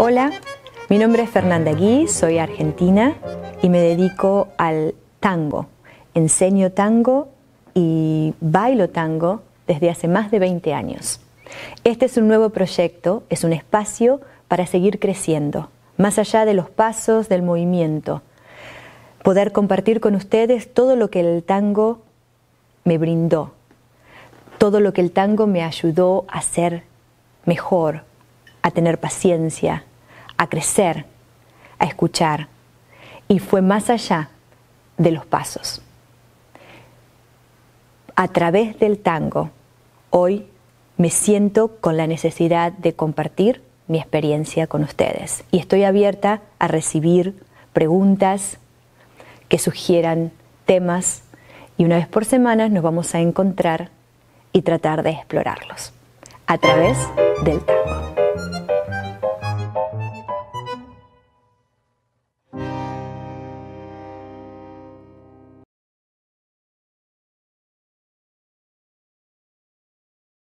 Hola, mi nombre es Fernanda Gui, soy argentina y me dedico al tango. Enseño tango y bailo tango desde hace más de 20 años. Este es un nuevo proyecto, es un espacio para seguir creciendo, más allá de los pasos del movimiento. Poder compartir con ustedes todo lo que el tango me brindó, todo lo que el tango me ayudó a ser mejor, a tener paciencia, a crecer, a escuchar. Y fue más allá de los pasos. A través del tango, hoy me siento con la necesidad de compartir mi experiencia con ustedes. Y estoy abierta a recibir preguntas que sugieran temas. Y una vez por semana nos vamos a encontrar y tratar de explorarlos a través del tango.